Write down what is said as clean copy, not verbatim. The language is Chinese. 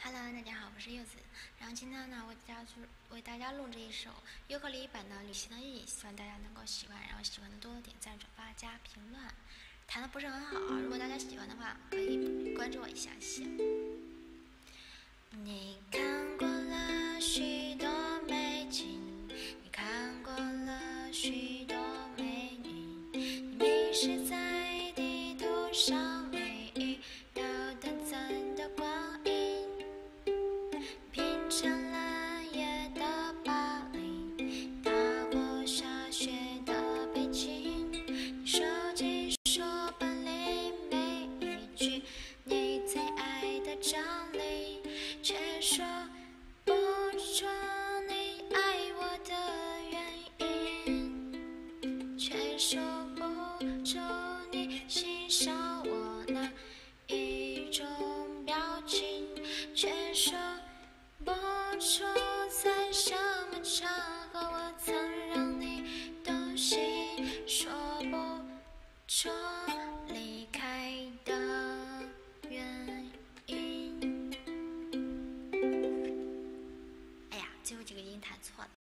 Hello，大家好，我是柚子。然后今天呢，为大家录制一首尤克里里版的《旅行的意义》，希望大家能够喜欢，然后喜欢的多多点赞、转发、加评论。弹的不是很好，如果大家喜欢的话，可以关注我一下，谢谢。你看过了许多美景，你看过了许多美女，你迷失在地图上每一道短暂的光阴，品尝了夜的巴黎，踏过下雪的北京，你手机说本里每一句你最爱的章理，却说不出你爱我的原因，却说不出你欣赏我那一种表情，却说不出在什么场合我曾让你动心，说不出离